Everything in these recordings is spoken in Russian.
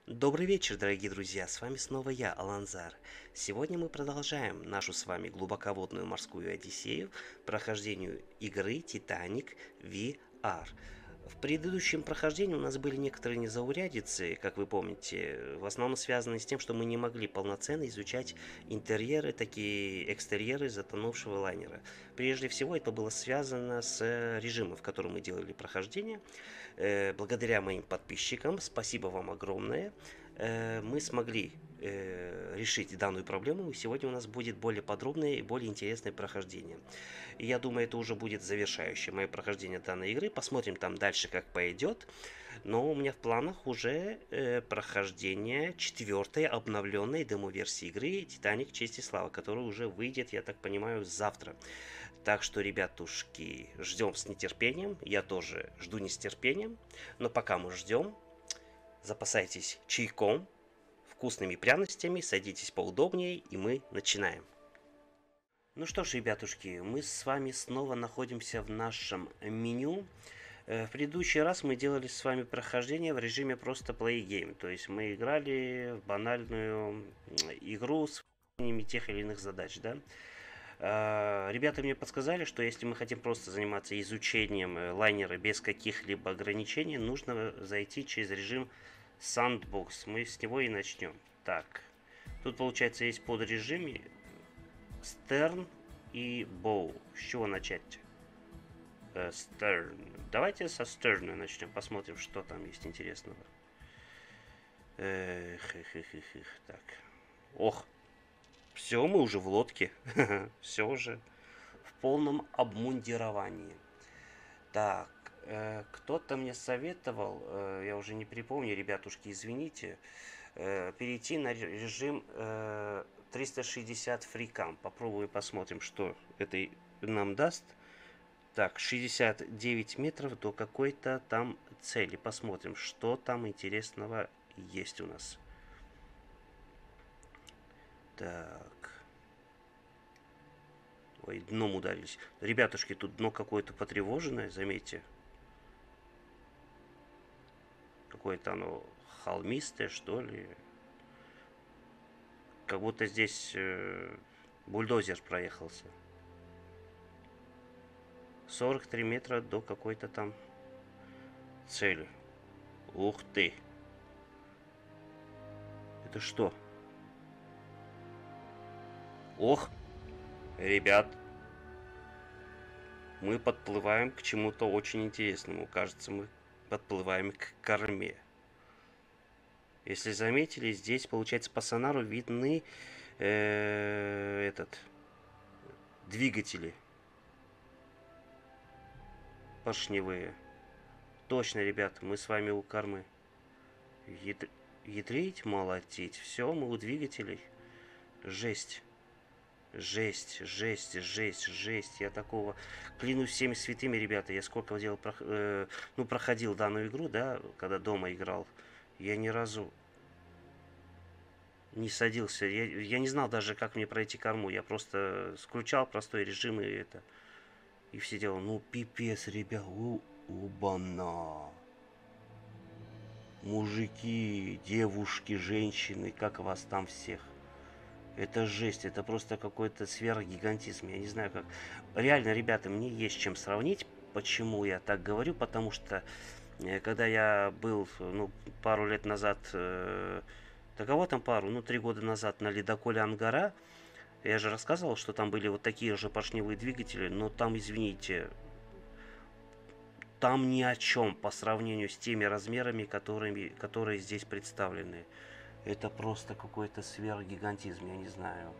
Добрый вечер, дорогие друзья, с вами снова я, Аланзар. Сегодня мы продолжаем нашу с вами глубоководную морскую одиссею прохождению игры Titanic VR. В предыдущем прохождении у нас были некоторые незаурядицы, как вы помните, в основном связанные с тем, что мы не могли полноценно изучать интерьеры, такие экстерьеры затонувшего лайнера. Прежде всего это было связано с режимом, в котором мы делали прохождение. Благодаря моим подписчикам, спасибо вам огромное, мы смогли решить данную проблему, и сегодня у нас будет более подробное и более интересное прохождение. И я думаю, это уже будет завершающее мое прохождение данной игры. Посмотрим там дальше, как пойдет. Но у меня в планах уже прохождение четвертой обновленной демо-версии игры Титаник Честь и Слава, которая уже выйдет, я так понимаю, завтра. Так что, ребятушки, ждем с нетерпением. Я тоже жду не с терпением. Но пока мы ждем, запасайтесь чайком, вкусными пряностями, садитесь поудобнее, и мы начинаем. Ну что ж, ребятушки, мы с вами снова находимся в нашем меню. В предыдущий раз мы делали с вами прохождение в режиме просто play game, то есть мы играли в банальную игру с выполнением тех или иных задач, да. Ребята мне подсказали, что если мы хотим просто заниматься изучением лайнера без каких-либо ограничений, нужно зайти через режим Sandbox. Мы с него и начнем. Так, тут получается есть подрежимы Stern и Bow. С чего начать? Stern. Давайте со Stern начнем, посмотрим, что там есть интересного. Так. Ох, все, мы уже в лодке. Все уже в полном обмундировании. Так, кто-то мне советовал, я уже не припомню, ребятушки, извините, перейти на режим 360 фрикам. Попробуем, посмотрим, что это нам даст. Так, 69 метров до какой-то там цели. Посмотрим, что там интересного есть у нас. Так. Ой, дном ударились. Ребятушки, тут дно какое-то потревоженное, заметьте. Какое-то оно холмистое, что ли. Как будто здесь бульдозер проехался. 43 метра до какой-то там цели. Ух ты. Это что? Ох, ребят. Мы подплываем к чему-то очень интересному. Кажется, мы подплываем к корме. Если заметили, здесь, получается, по сонару видны двигатели поршневые. Точно, ребят, мы с вами у кормы. Ядрить, молотить. Все, мы у двигателей. Жесть. Жесть, жесть, жесть, жесть. Я такого... Клянусь всеми святыми, ребята, я сколько делал, проходил данную игру, да, когда дома играл. Я ни разу не садился. Я не знал даже, как мне пройти корму. Я просто включал простой режим и это... И все делали, ну пипец, ребят, убана. Мужики, девушки, женщины, как вас там всех. Это жесть, это просто какой-то сверхгигантизм, я не знаю как. Реально, ребята, мне есть чем сравнить. Почему я так говорю? Потому что, когда я был, ну, пару лет назад, да кого там пару, ну, 3 года назад на ледоколе Ангара, я же рассказывал, что там были вот такие же поршневые двигатели, но там, извините, там ни о чем по сравнению с теми размерами, которые здесь представлены. Это просто какой-то сверхгигантизм, я не знаю.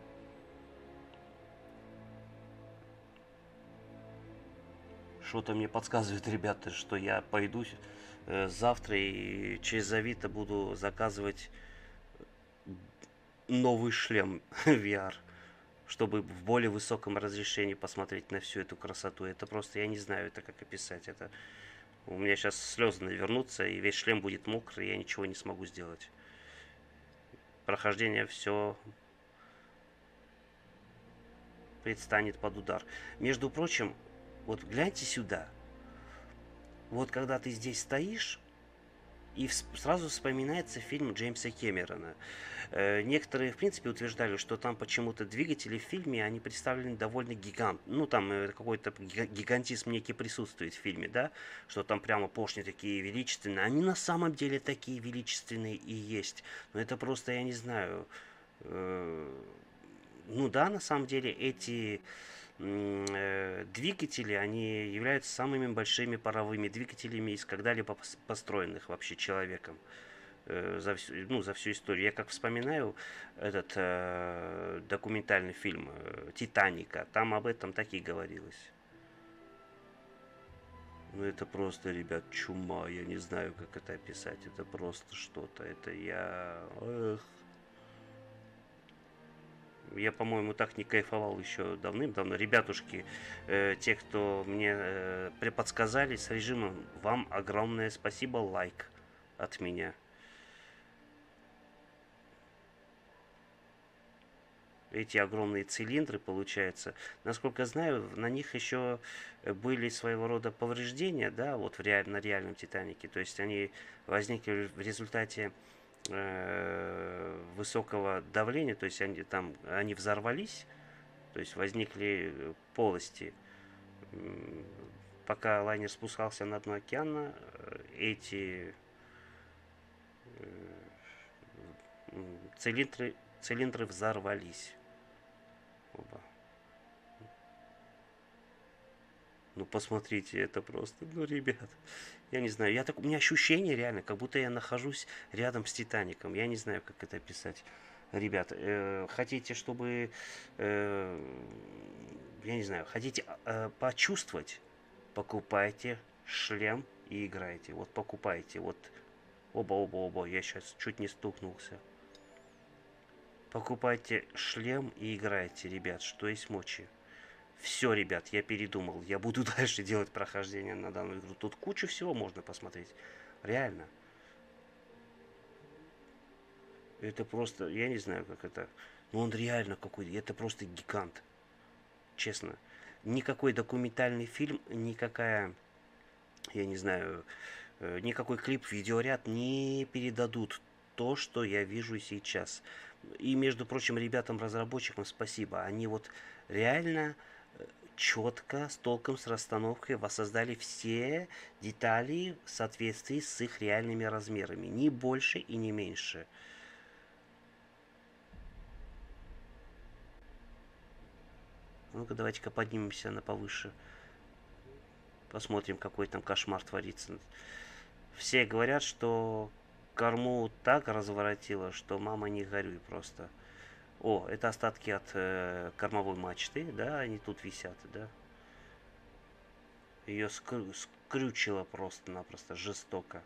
Что-то мне подсказывает, ребята, что я пойду завтра и через Авито буду заказывать новый шлем VR, чтобы в более высоком разрешении посмотреть на всю эту красоту. Это просто, я не знаю, это как описать. Это у меня сейчас слезы навернутся, и весь шлем будет мокрый, и я ничего не смогу сделать. Прохождение все предстанет под удар. Между прочим, вот гляньте сюда. Вот когда ты здесь стоишь, И сразу вспоминается фильм Джеймса Кэмерона. Некоторые, в принципе, утверждали, что там почему-то двигатели в фильме, они представлены довольно ну, там какой-то гигантизм некий присутствует в фильме, да, что там прямо поршни такие величественные. Они на самом деле такие величественные и есть. Но это просто, я не знаю, ну да, на самом деле эти двигатели, они являются самыми большими паровыми двигателями из когда-либо построенных вообще человеком ну, за всю историю. Я как вспоминаю этот документальный фильм «Титаника», там об этом так и говорилось. Ну это просто, ребят, чума, я не знаю, как это описать, это просто что-то, это я... Эх. Я, по-моему, так не кайфовал еще давным-давно. Ребятушки, те, кто мне преподсказали с режимом, вам огромное спасибо, лайк от меня. Эти огромные цилиндры, получается. Насколько я знаю, на них еще были своего рода повреждения, да, вот на реальном Титанике. То есть они возникли в результате высокого давления, то есть они взорвались, то есть возникли полости. Пока лайнер спускался на дно океана, эти цилиндры взорвались. Оба. Ну посмотрите, это просто, ну ребят, я не знаю, у меня ощущение реально, как будто я нахожусь рядом с Титаником. Я не знаю, как это описать. Ребят, хотите, чтобы, я не знаю, хотите почувствовать, покупайте шлем и играйте. Вот покупайте, вот оба, я сейчас чуть не стукнулся. Покупайте шлем и играйте, ребят, что есть мочи. Все, ребят, я передумал. Я буду дальше делать прохождение на данную игру. Тут кучу всего можно посмотреть. Реально. Это просто, я не знаю, как это. Но он реально какой-то. Это просто гигант. Честно. Никакой документальный фильм, никакая, я не знаю, никакой клип, видеоряд не передадут то, что я вижу сейчас. И, между прочим, ребятам-разработчикам спасибо. Они вот реально четко, с толком, с расстановкой воссоздали все детали в соответствии с их реальными размерами. Ни больше и не меньше. Ну-ка, давайте-ка поднимемся на повыше. Посмотрим, какой там кошмар творится. Все говорят, что корму так разворотило, что мама не горюй просто. О, это остатки от кормовой мачты, да, они тут висят, да. Ее скрючило просто-напросто, жестоко.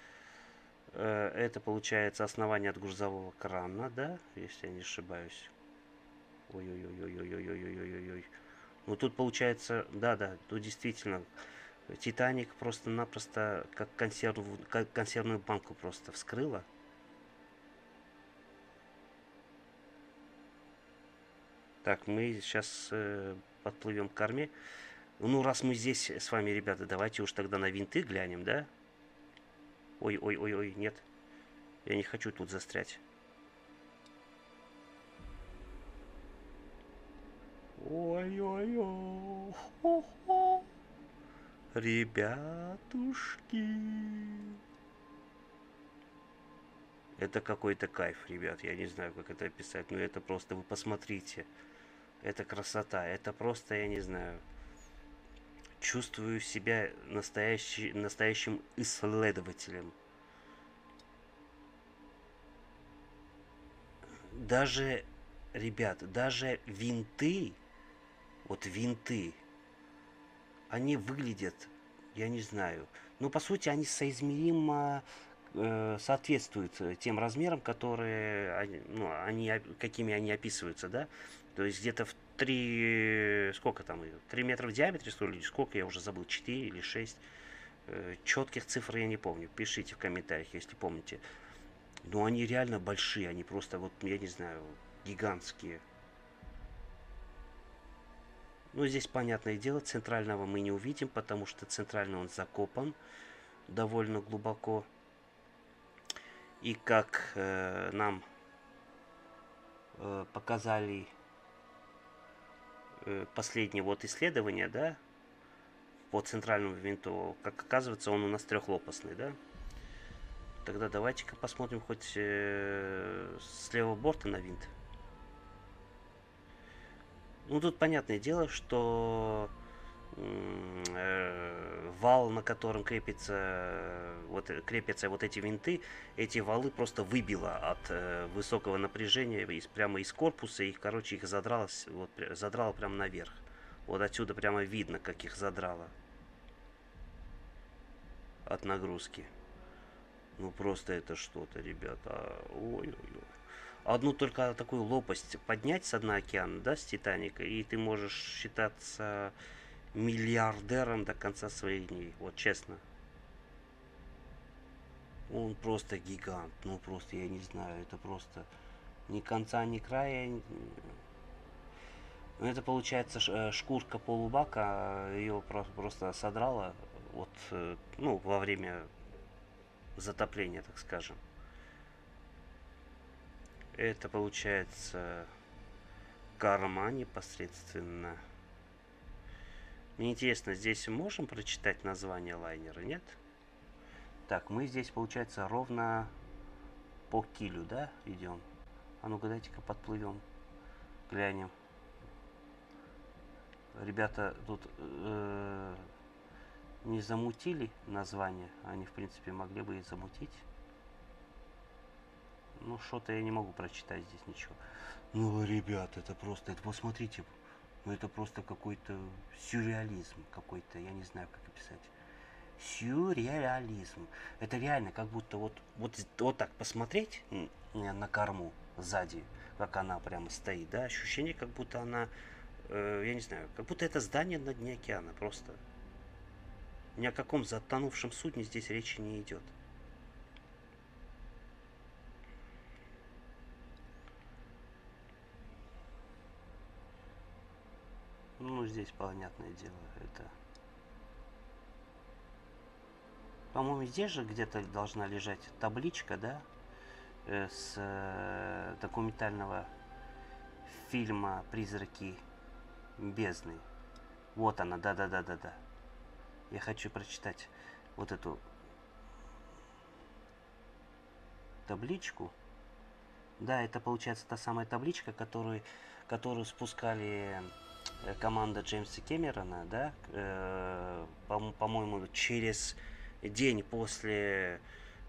Это получается основание от грузового крана, да, если я не ошибаюсь. Ой-ой-ой-ой-ой-ой-ой-ой-ой-ой. Ну тут получается, да, тут действительно Титаник просто-напросто как консервную банку просто вскрыла. Так, мы сейчас подплывем к корме. Ну, раз мы здесь с вами, ребята, давайте уж тогда на винты глянем, да? Ой-ой-ой-ой, нет. Я не хочу тут застрять. Ой-ой-ой. Ребятушки. Это какой-то кайф, ребят. Я не знаю, как это описать. Но это просто, вы посмотрите. Это красота. Это просто, я не знаю. Чувствую себя настоящим исследователем. Даже, ребят, даже винты, вот винты, они выглядят, я не знаю, ну, по сути, они соизмеримо соответствуют тем размерам, которые, ну, какими они описываются, да, то есть где-то в 3, сколько там, 3 метра в диаметре, что ли, сколько, я уже забыл, 4 или 6, четких цифр я не помню, пишите в комментариях, если помните, но они реально большие, они просто, вот, я не знаю, гигантские. Ну, здесь, понятное дело, центрального мы не увидим, потому что центральный он закопан довольно глубоко. И как нам показали последние вот исследования, да, по центральному винту, как оказывается, он у нас трехлопастный, да. Тогда давайте-ка посмотрим хоть с левого борта на винт. Ну, тут понятное дело, что вал, на котором крепятся вот эти винты, эти валы просто выбило от высокого напряжения прямо из корпуса, их, короче, их задрало, вот, задрало прямо наверх. Вот отсюда прямо видно, как их задрало от нагрузки. Ну просто это что-то, ребята. Ой-ой-ой. Одну только такую лопасть поднять с дна океана, да, с Титаника, и ты можешь считаться миллиардером до конца своих дней. Вот честно. Он просто гигант. Ну просто, я не знаю, это просто ни конца, ни края. Ну, это получается шкурка полубака, ее просто содрала вот, ну, во время затопления, так скажем. Это получается корма непосредственно. Мне интересно, здесь можем прочитать название лайнера, нет? Так, мы здесь, получается, ровно по килю, да, идем? А ну-ка, дайте-ка подплывем, глянем. Ребята тут не замутили название. Они, в принципе, могли бы и замутить. Ну, что-то я не могу прочитать здесь ничего. Ну, ребят, это просто, это посмотрите, ну это просто какой-то сюрреализм какой-то, я не знаю, как описать. Сюрреализм. Это реально, как будто вот так посмотреть на корму сзади, как она прямо стоит, да, ощущение, как будто она, я не знаю, как будто это здание на дне океана, просто. Ни о каком затонувшем судне здесь речи не идет. Ну, здесь, понятное дело, это... По-моему, здесь же где-то должна лежать табличка, да, с документального фильма «Призраки бездны». Вот она, да-да-да-да-да. Я хочу прочитать вот эту табличку. Да, это получается та самая табличка, которую спускали команда Джеймса Кэмерона, да, по-моему, через день после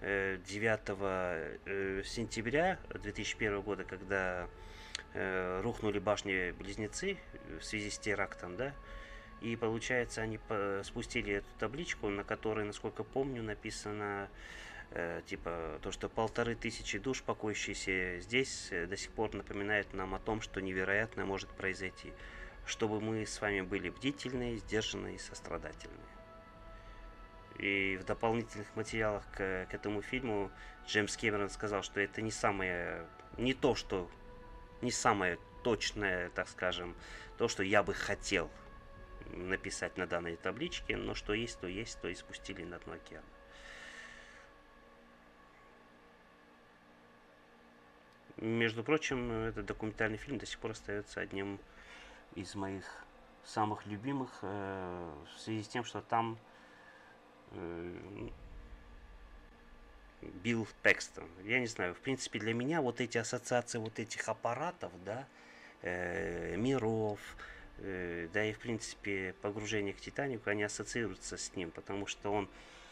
9 сентября 2001 года, когда рухнули башни-близнецы в связи с терактом, да, и получается они спустили эту табличку, на которой, насколько помню, написано типа то, что 1500 душ, покоящиеся здесь, до сих пор напоминает нам о том, что невероятное может произойти, чтобы мы с вами были бдительны, сдержанны и сострадательны. И в дополнительных материалах к этому фильму Джеймс Кэмерон сказал, что это не самое, не то, что, не самое точное, так скажем, то, что я бы хотел написать на данной табличке, но что есть, то и спустили на дно океана. Между прочим, этот документальный фильм до сих пор остается одним из моих самых любимых в связи с тем, что там Билл Пэкстон. Я не знаю, в принципе, для меня вот эти ассоциации вот этих аппаратов, да, миров, да и, в принципе, погружение к Титанику, они ассоциируются с ним, потому что он,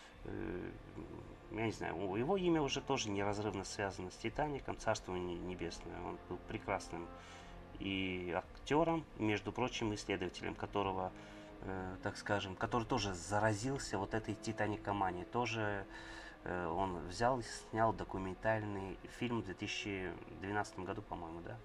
я не знаю, его имя уже тоже неразрывно связано с Титаником, Царство Небесное. Он был прекрасным и актером, между прочим, исследователем, которого, так скажем, который тоже заразился вот этой титаникоманией. Тоже он взял и снял документальный фильм в 2012 году, по-моему, да?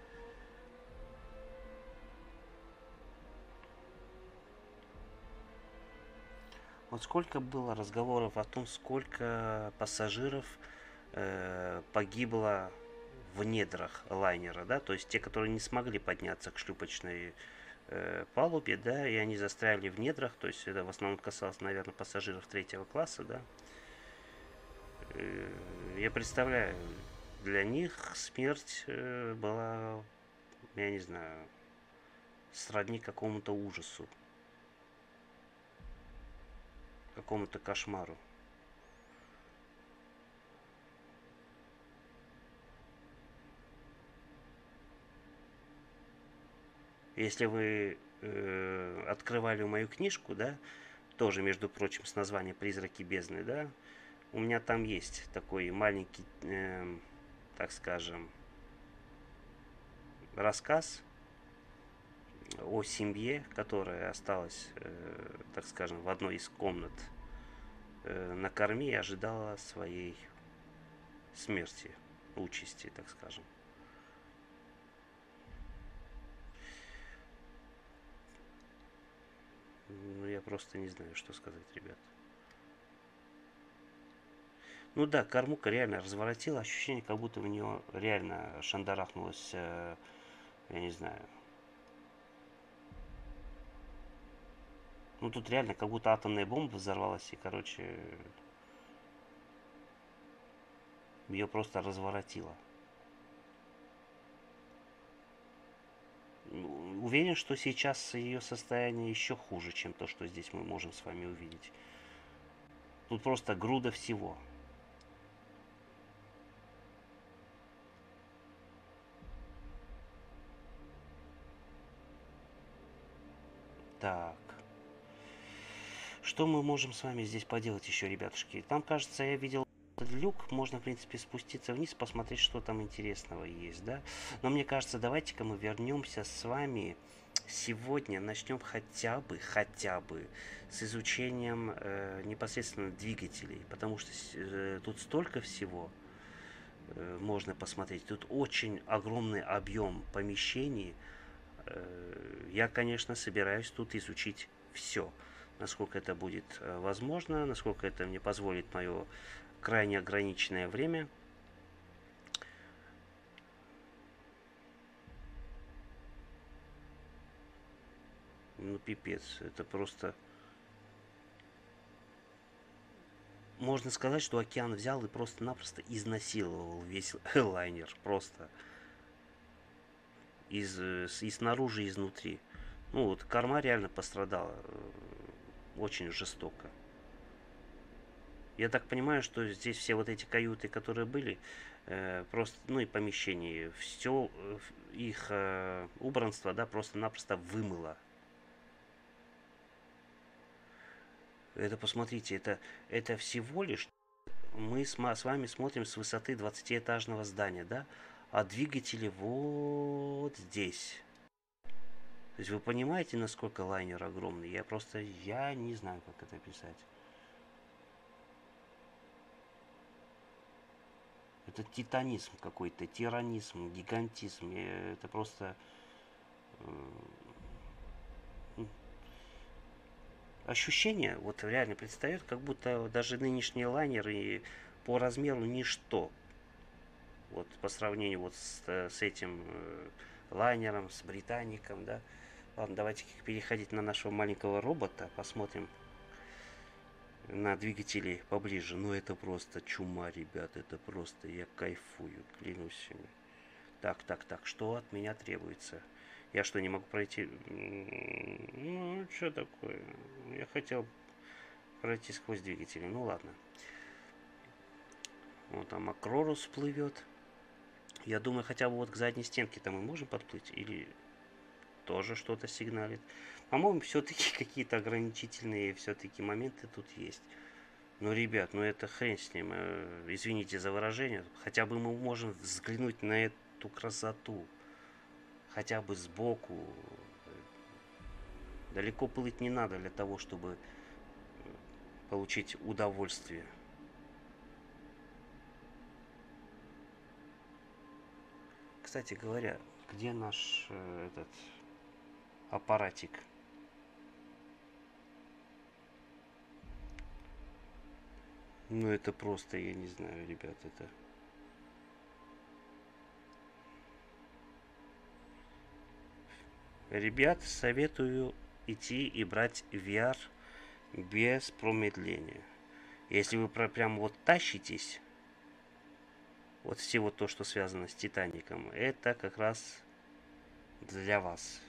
Вот сколько было разговоров о том, сколько пассажиров погибло в недрах лайнера, да, то есть те, которые не смогли подняться к шлюпочной палубе, да, и они застряли в недрах, то есть это в основном касалось, наверное, пассажиров третьего класса, да. Я представляю, для них смерть была, я не знаю, сродни какому-то ужасу, какому-то кошмару. Если вы открывали мою книжку, да, тоже, между прочим, с названием «Призраки бездны», да, у меня там есть такой маленький, так скажем, рассказ о семье, которая осталась, так скажем, в одной из комнат на корме и ожидала своей смерти, участи, так скажем. Ну, я просто не знаю, что сказать, ребят. Ну да, кормука реально разворотила. Ощущение, как будто в нее реально шандарахнулось, я не знаю. Ну тут реально как будто атомная бомба взорвалась и, короче, ее просто разворотило. Уверен, что сейчас ее состояние еще хуже, чем то, что здесь мы можем с вами увидеть. Тут просто груда всего. Так. Что мы можем с вами здесь поделать еще, ребятушки? Там, кажется, я видел люк. Можно, в принципе, спуститься вниз, посмотреть, что там интересного есть, да? Но мне кажется, давайте-ка мы вернемся с вами сегодня. Начнем хотя бы с изучением непосредственно двигателей. Потому что тут столько всего можно посмотреть. Тут очень огромный объем помещений. Я, конечно, собираюсь тут изучить все, насколько это будет возможно, насколько это мне позволит мое крайне ограниченное время. Ну, пипец, это просто... Можно сказать, что океан взял и просто-напросто изнасиловал весь лайнер. Просто и снаружи, и изнутри. Ну, вот корма реально пострадала очень жестоко. Я так понимаю, что здесь все вот эти каюты, которые были, просто, ну и помещения, все их убранство, да, просто-напросто вымыло. Это, посмотрите, это всего лишь мы с вами смотрим с высоты 20-этажного здания, да, а двигатели вот здесь. То есть вы понимаете, насколько лайнер огромный? Я не знаю, как это писать. Это титанизм какой-то, тиранизм, гигантизм. Это просто ощущение, вот реально предстает, как будто даже нынешний лайнер и по размеру ничто. Вот по сравнению вот с этим лайнером, с Британиком, да. Ладно, давайте переходить на нашего маленького робота, посмотрим на двигатели поближе. Ну это просто чума, ребят, это просто я кайфую, клянусь. Так, что от меня требуется? Я что, не могу пройти? Ну, что такое? Я хотел пройти сквозь двигатели. Ну ладно. Вот там Акрорус плывет. Я думаю, хотя бы вот к задней стенке-то мы можем подплыть? Или тоже что-то сигналит? По-моему, все-таки какие-то ограничительные все-таки моменты тут есть. Ну, ребят, ну это хрень с ним. Извините за выражение. Хотя бы мы можем взглянуть на эту красоту. Хотя бы сбоку. Далеко плыть не надо для того, чтобы получить удовольствие. Кстати говоря, где наш этот аппаратик? Ну это просто, я не знаю, ребят, это... Ребят, советую идти и брать VR без промедления. Если вы прям вот тащитесь, Вот все вот то, что связано с Титаником, это как раз для вас.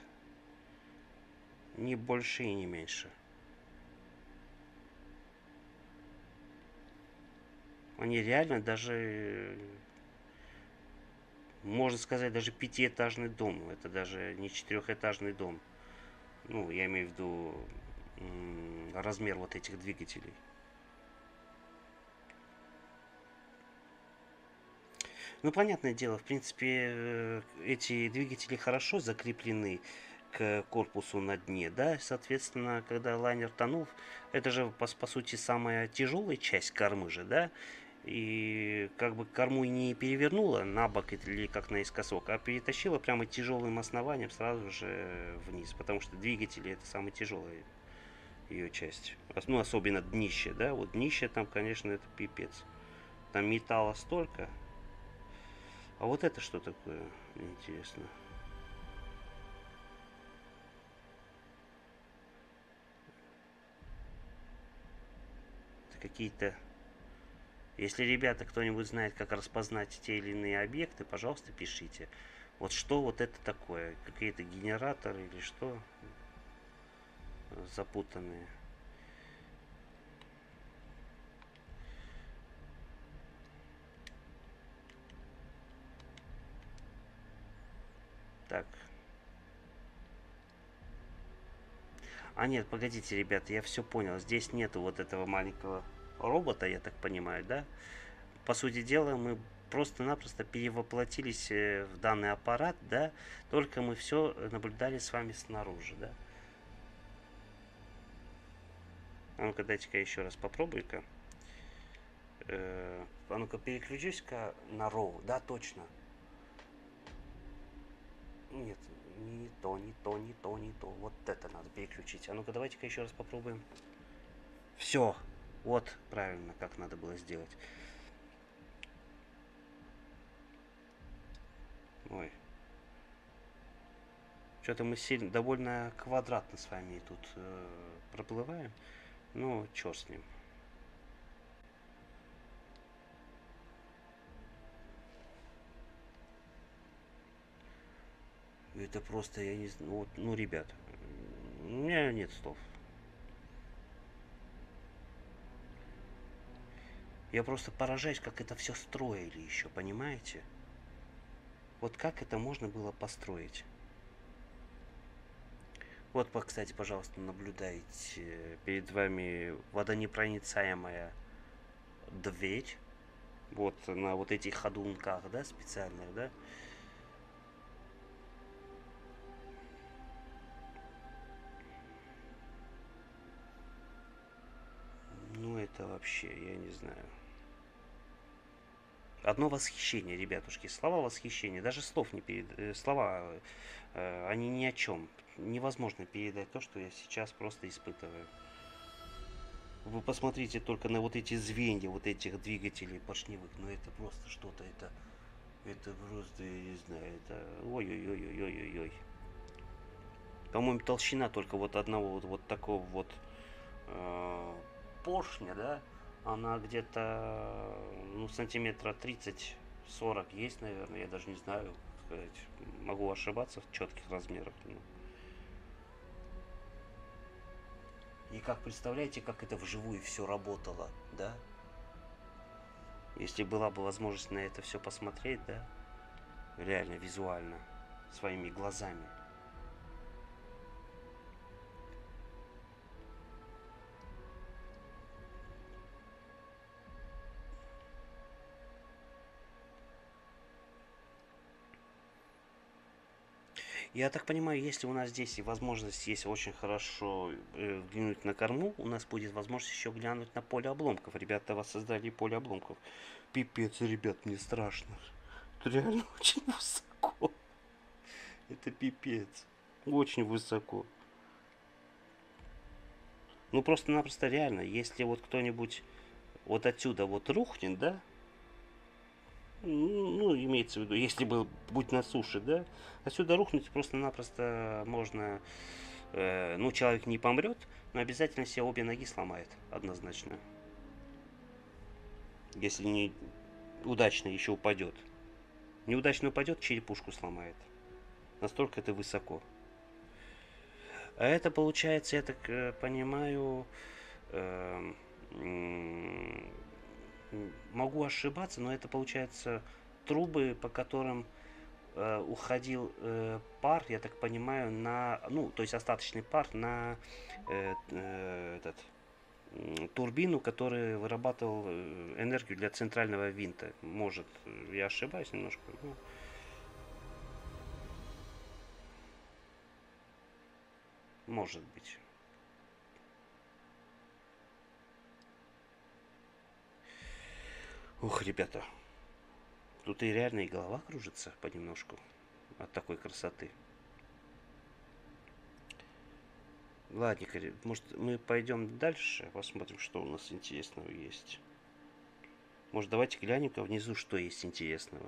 Ни больше и не меньше. Они реально даже, можно сказать, даже пятиэтажный дом. Это даже не четырехэтажный дом. Ну, я имею в виду размер вот этих двигателей. Ну, понятное дело, в принципе, эти двигатели хорошо закреплены к корпусу на дне, да, соответственно, когда лайнер тонул, это же, по сути, самая тяжелая часть кормы же, да, и как бы корму не перевернула на бок или как наискосок, а перетащила прямо тяжелым основанием сразу же вниз, потому что двигатели это самая тяжелая ее часть. Ну, особенно днище, да, вот днище там, конечно, это пипец. Там металла столько. А вот это что такое? Интересно. Это какие-то... Если, ребята, кто-нибудь знает, как распознать те или иные объекты, пожалуйста, пишите. Вот что вот это такое? Какие-то генераторы или что? Запутанные. Так. А нет, погодите, ребята, я все понял. Здесь нету вот этого маленького робота, я так понимаю, да? По сути дела, мы просто-напросто перевоплотились в данный аппарат, да? Только мы все наблюдали с вами снаружи, да? А ну-ка, дайте-ка еще раз попробуй-ка. А ну-ка, переключусь-ка на RAW. Да, точно. Нет, не то, не то, не то, не то. Вот это надо переключить. А ну-ка, давайте-ка еще раз попробуем. Все. Вот правильно, как надо было сделать. Ой. Что-то мы сильно, довольно квадратно с вами тут проплываем. Ну, черт с ним. Это просто, я не знаю, вот, ну, ребят, у меня нет слов. Я просто поражаюсь, как это все строили еще, понимаете? Вот как это можно было построить? Вот, кстати, пожалуйста, наблюдайте. Перед вами водонепроницаемая дверь. Вот на вот этих ходунках, да, специальных, да. Ну, это вообще, я не знаю. Одно восхищение, ребятушки, слова восхищения, даже слов не слова, они ни о чем. Невозможно передать то, что я сейчас просто испытываю. Вы посмотрите только на вот эти звенья, вот этих двигателей поршневых, ну это просто что-то, это просто, я не знаю, это, ой-ой-ой-ой-ой-ой. По-моему, толщина только вот одного вот такого вот э, поршня, да, она где-то, ну, сантиметра 30-40 есть, наверное, я даже не знаю, сказать. Могу ошибаться в четких размерах. И как представляете, как это вживую все работало, да? Если была бы возможность на это все посмотреть, да, реально, визуально, своими глазами. Я так понимаю, если у нас здесь и возможность есть очень хорошо взглянуть на корму, у нас будет возможность еще глянуть на поле обломков. Ребята воссоздали поле обломков. Пипец, ребят, мне страшно. Это реально очень высоко. Это пипец. Очень высоко. Ну просто-напросто реально, если вот кто-нибудь вот отсюда вот рухнет, да, ну, имеется в виду, если бы будь на суше, да, отсюда рухнуть просто-напросто можно, ну, человек не помрет, но обязательно себе обе ноги сломает, однозначно. Если не, удачно еще упадет. Неудачно упадет, черепушку сломает. Настолько это высоко. А это получается, я так понимаю, э, могу ошибаться, но это получается трубы, по которым уходил пар, я так понимаю, на, ну, то есть остаточный пар на этот турбину, который вырабатывал энергию для центрального винта. Может, я ошибаюсь немножко. Ну, может быть. Ух, ребята, тут и реально и голова кружится понемножку от такой красоты. Ладненько, может мы пойдем дальше, посмотрим, что у нас интересного есть. Может, давайте глянем-ка внизу, что есть интересного.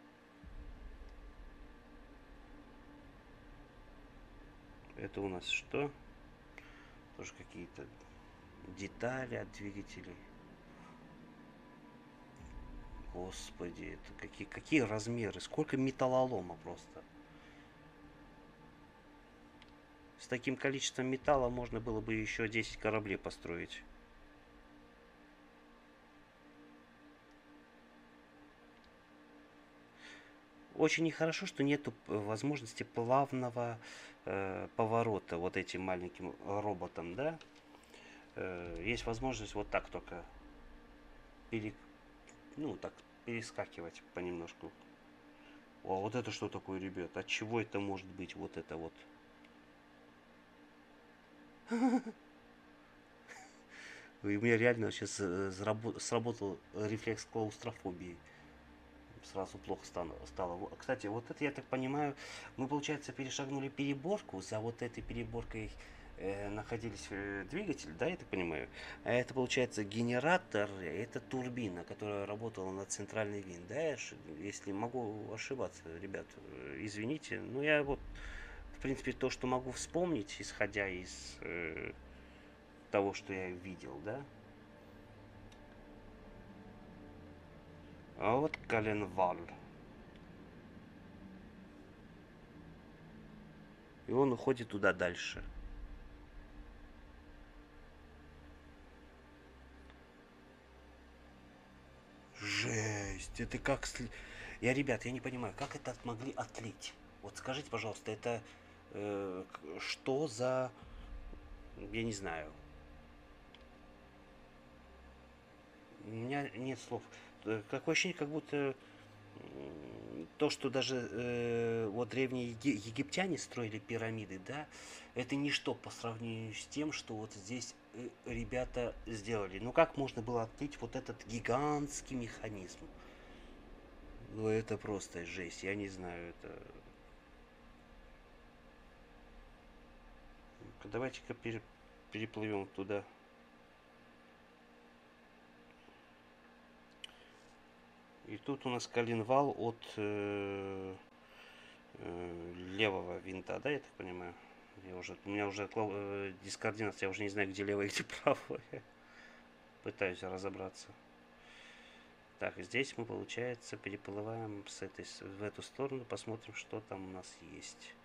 Это у нас что? Тоже какие-то детали от двигателей. Господи, это какие размеры, сколько металлолома просто. С таким количеством металла можно было бы еще 10 кораблей построить. Очень нехорошо, что нету возможности плавного поворота вот этим маленьким роботом, да? Есть возможность вот так только пере, ну, так перескакивать понемножку. О, вот это что такое, ребят? От чего это может быть? Вот это вот. И у меня реально сейчас сработал рефлекс клаустрофобии. Сразу плохо стало. Кстати, вот это, я так понимаю, мы, получается, перешагнули переборку. За вот этой переборкой находились двигатели, да, я так понимаю. А это, получается, генератор, это турбина, которая работала на центральный винт, да, если могу ошибаться, ребят, извините. Но я вот, в принципе, то, что могу вспомнить, исходя из того, что я видел, да. А вот коленвал. И он уходит туда дальше. Жесть, это как... ребят, я не понимаю, как это могли отлить? Вот скажите, пожалуйста, это что за... Я не знаю. У меня нет слов. Такое ощущение, как будто то, что даже вот древние египтяне строили пирамиды, да, это ничто по сравнению с тем, что вот здесь ребята сделали. Ну как можно было отлить вот этот гигантский механизм? Ну это просто жесть, я не знаю, это... Давайте-ка переплывем туда. И тут у нас коленвал от левого винта, да, я так понимаю? У меня уже дискоординация, я уже не знаю, где левое, где правое. Пытаюсь разобраться. Так, здесь мы, получается, переплываем в эту сторону, посмотрим, что там у нас есть.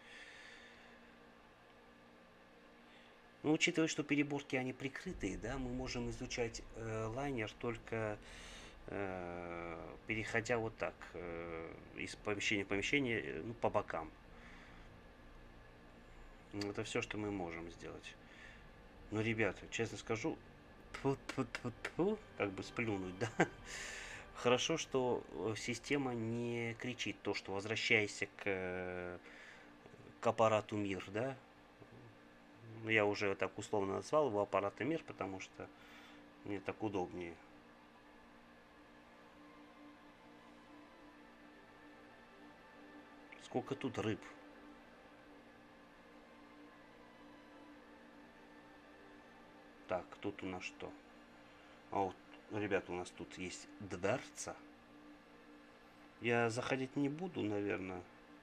Ну, учитывая, что переборки, они прикрытые, да, мы можем изучать лайнер только переходя вот так из помещения в помещение, ну, по бокам. Это все, что мы можем сделать. Но, ребята, честно скажу, как бы сплюнуть, да. Хорошо, что система не кричит то, что возвращайся к аппарату мир, да. Я уже так условно назвал его аппаратом мир, потому что мне так удобнее. Сколько тут рыб. Так, тут у нас что? А вот, ребята, у нас тут есть дверца. Я заходить не буду, наверное.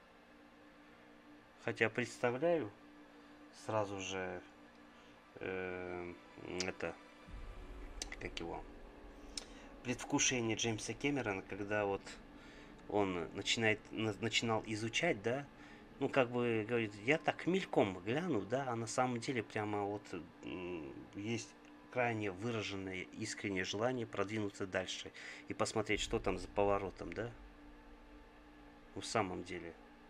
Хотя представляю сразу же это, как его, предвкушение Джеймса Кэмерона, когда вот он начинал изучать, да, ну, как бы, говорит, я так мельком гляну, да, а на самом деле прямо вот есть крайне выраженное искреннее желание продвинуться дальше и посмотреть, что там за поворотом, да, ну, в самом деле.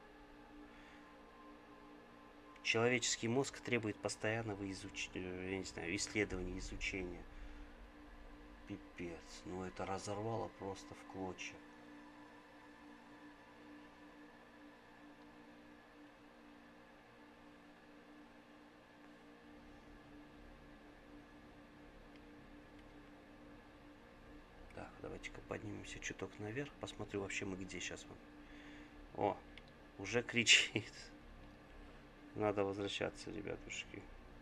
Человеческий мозг требует постоянного я не знаю, исследования, изучения. Пипец, ну это разорвало просто в клочья. Так, давайте-ка поднимемся чуток наверх, посмотрю вообще мы где сейчас. О, уже кричит. Надо возвращаться, ребятушки.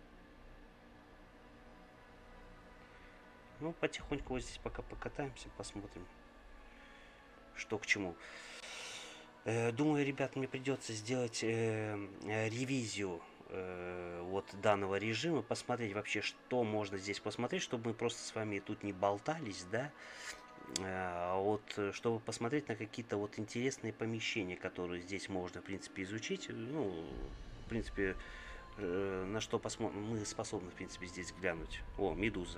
Ну, потихоньку вот здесь пока покатаемся, посмотрим, что к чему. Думаю, ребят, мне придется сделать ревизию вот данного режима, посмотреть вообще, что можно здесь посмотреть, чтобы мы просто с вами тут не болтались, да, а вот чтобы посмотреть на какие-то вот интересные помещения, которые здесь можно, в принципе, изучить, ну, в принципе, на что мы способны, в принципе, здесь глянуть. О, медуза.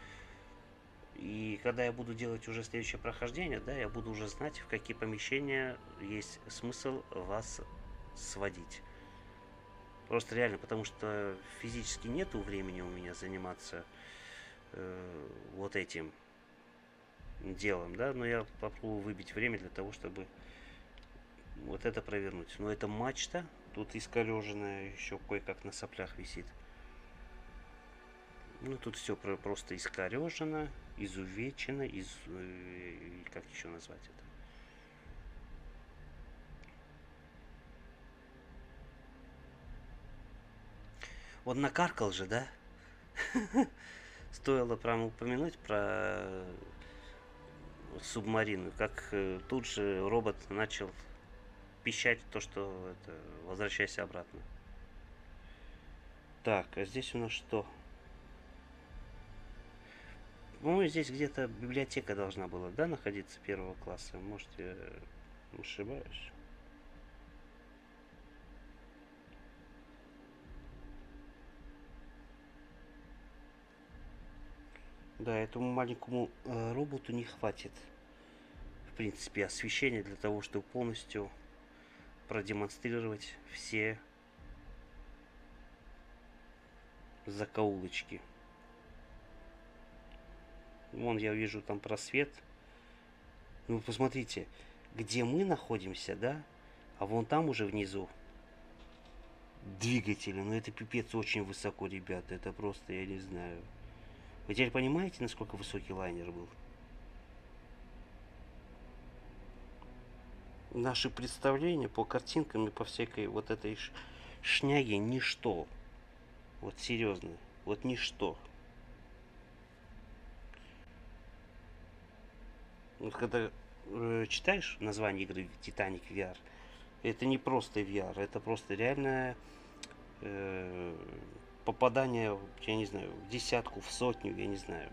И когда я буду делать уже следующее прохождение, да, я буду уже знать, в какие помещения есть смысл вас сводить. Просто реально, потому что физически нету времени у меня заниматься вот этим делом, да, но я попробую выбить время для того, чтобы вот это провернуть. Но это мачта, тут искореженная, еще кое-как на соплях висит. Ну, тут все просто искорежено, изувечено, как еще назвать это? Вот накаркал же, да? Стоило прям упомянуть про субмарину, как тут же робот начал пищать то, что это, возвращайся обратно. Так, а здесь у нас что? По-моему, здесь где-то библиотека должна была, да, находиться первого класса. Может, я ошибаюсь. Да, этому маленькому роботу не хватит, в принципе, освещения для того, чтобы полностью продемонстрировать все закоулочки. Вон я вижу там просвет. Ну, посмотрите, где мы находимся, да? А вон там уже внизу двигатели. Ну, это пипец очень высоко, ребята. Это просто, я не знаю. Вы теперь понимаете, насколько высокий лайнер был? Наши представления по картинкам и по всякой вот этой шняге ничто. Вот серьезно. Вот ничто. Вот когда читаешь название игры Titanic VR, это не просто VR, это просто реальное попадание, я не знаю, в десятку, в сотню, я не знаю.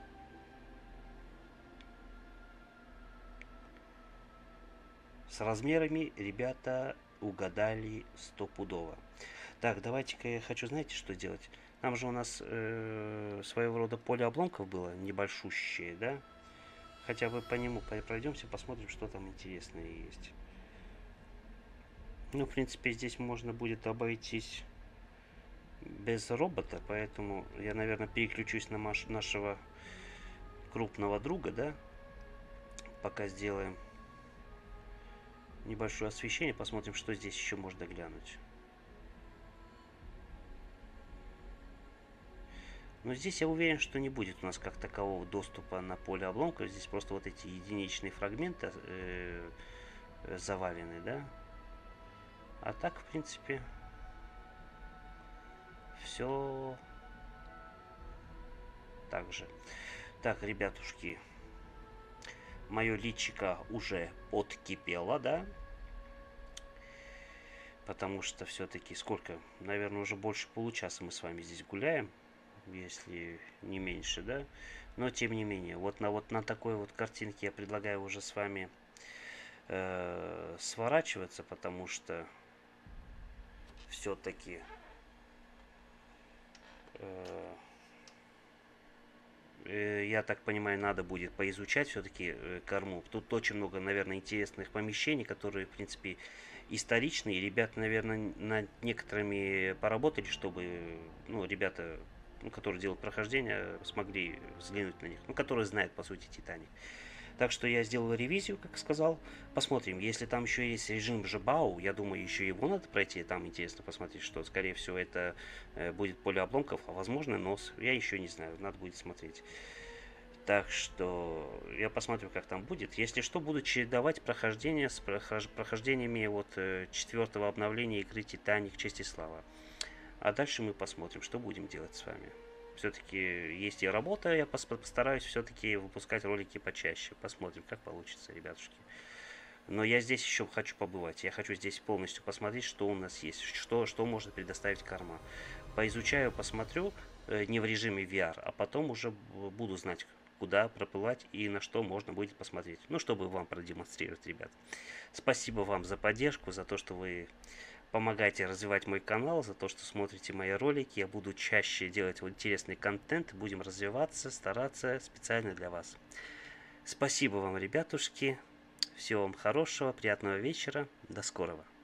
С размерами ребята угадали стопудово. Так, давайте-ка я хочу, знаете, что делать? Там же у нас своего рода поле обломков было, небольшущее, да? Хотя бы по нему пройдемся, посмотрим, что там интересное есть. Ну, в принципе, здесь можно будет обойтись без робота, поэтому я, наверное, переключусь на нашего крупного друга, да? Пока сделаем небольшое освещение, посмотрим, что здесь еще можно глянуть. Но здесь я уверен, что не будет у нас как такового доступа на поле обломков. Здесь просто вот эти единичные фрагменты завалены, да? А так, в принципе, все так же. Так, ребятушки, мое личико уже подкипело, да? Потому что все-таки сколько? Наверное, уже больше получаса мы с вами здесь гуляем. если не меньше, да. Но тем не менее, вот на такой вот картинке я предлагаю уже с вами сворачиваться, потому что все-таки я так понимаю, надо будет поизучать все-таки корму. Тут очень много, наверное, интересных помещений, которые, в принципе, историчные. Ребята, наверное, над некоторыми поработали, чтобы, ну, ребята, ну, которые делают прохождение, смогли взглянуть на них, ну, которые знают, по сути, Титаник. Так что я сделал ревизию, как сказал. Посмотрим. Если там еще есть режим Жабау, я думаю, еще его надо пройти. Там интересно посмотреть, что, скорее всего, это будет поле обломков, а возможно нос. Я еще не знаю, надо будет смотреть. Так что я посмотрю, как там будет. Если что, буду чередовать прохождение с прохождениями вот четвертого обновления игры Титаник Честь и Слава. А дальше мы посмотрим, что будем делать с вами. Все-таки есть и работа, я постараюсь все-таки выпускать ролики почаще. Посмотрим, как получится, ребятушки. Но я здесь еще хочу побывать. Я хочу здесь полностью посмотреть, что у нас есть, что может предоставить карма. Поизучаю, посмотрю, не в режиме VR, а потом уже буду знать, куда проплывать и на что можно будет посмотреть. Ну, чтобы вам продемонстрировать, ребят. Спасибо вам за поддержку, за то, что вы помогаете развивать мой канал, за то, что смотрите мои ролики. Я буду чаще делать вот интересный контент. Будем развиваться, стараться специально для вас. Спасибо вам, ребятушки. Всего вам хорошего, приятного вечера. До скорого.